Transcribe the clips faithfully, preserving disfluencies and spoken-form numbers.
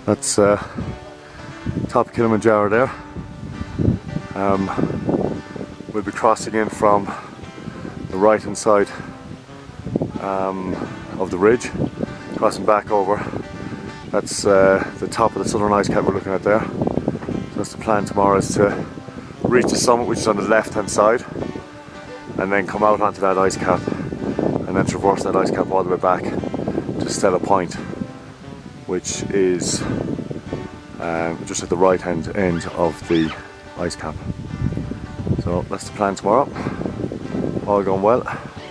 That's uh, top of Kilimanjaro there. Um, we'll be crossing in from the right hand side um, of the ridge, crossing back over. That's uh, the top of the southern ice cap we're looking at there. So that's the plan tomorrow, is to reach the summit, which is on the left hand side, and then come out onto that ice cap and then traverse that ice cap all the way back to Stella Point, which is um, just at the right hand end of the ice cap. So that's the plan tomorrow. All going well.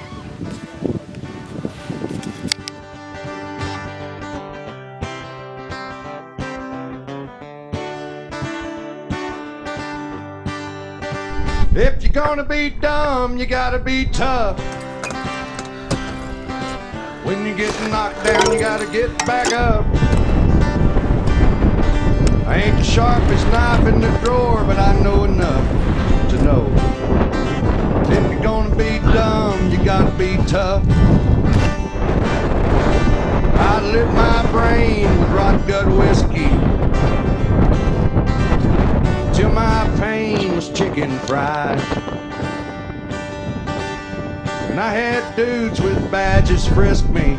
If you're gonna be dumb, you gotta be tough. When you get knocked down, you gotta get back up. I ain't the sharpest knife in the drawer, but I know enough to know. If you're gonna be dumb, you gotta be tough. I lit my brain with rot gut whiskey till my pain was chicken fried. And I had dudes with badges frisk me,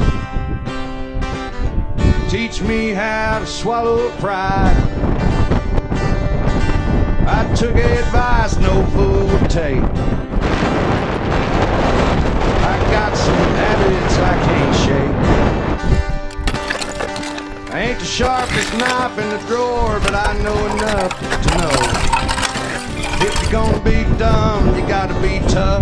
teach me how to swallow pride. I took advice no fool would take. I got some habits I can't shake. I ain't the sharpest knife in the drawer, but I know enough to know. If you're gonna be dumb, you gotta be tough.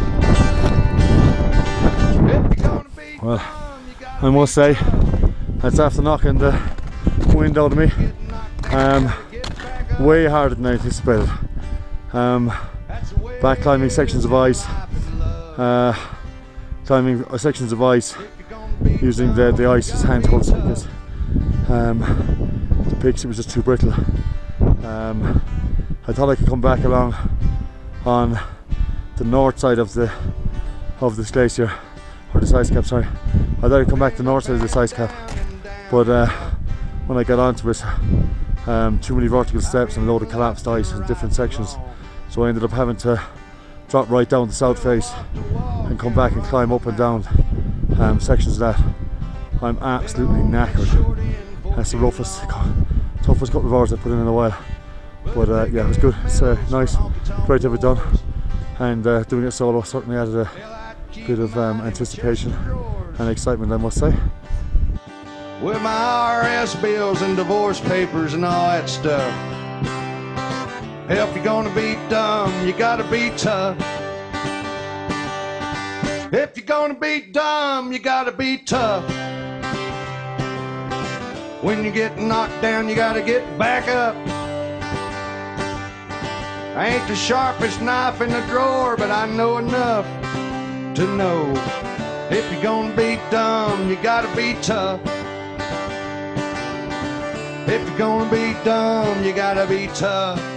If you're gonna be Well, dumb, you gotta I must say, that's after knocking the wind out of me. Um, way harder than I anticipated. Um, back climbing sections of ice, uh, climbing sections of ice using the, the ice as hand tools, because um, the peaks, it was just too brittle. Um, I thought I could come back along on the north side of the of this glacier, or this ice cap, sorry. I thought I'd come back to the north side of this ice cap, but uh, when I got onto it, um, too many vertical steps and a load of collapsed ice in different sections, so I ended up having to drop right down the south face and come back and climb up and down um, sections of that. I'm absolutely knackered. That's the roughest, toughest couple of hours I put in in a while, but uh, yeah, it was good. It's uh, nice, great to have it done, and uh, doing it solo certainly added a bit of um, anticipation and excitement, I must say. with my I R S bills and divorce papers and all that stuff. If you're gonna be dumb, you gotta be tough. If you're gonna be dumb, you gotta be tough. When you get knocked down, you gotta get back up. I ain't the sharpest knife in the drawer, but I know enough to know. If you're gonna be dumb, you gotta be tough. If you're gonna be dumb, you gotta be tough.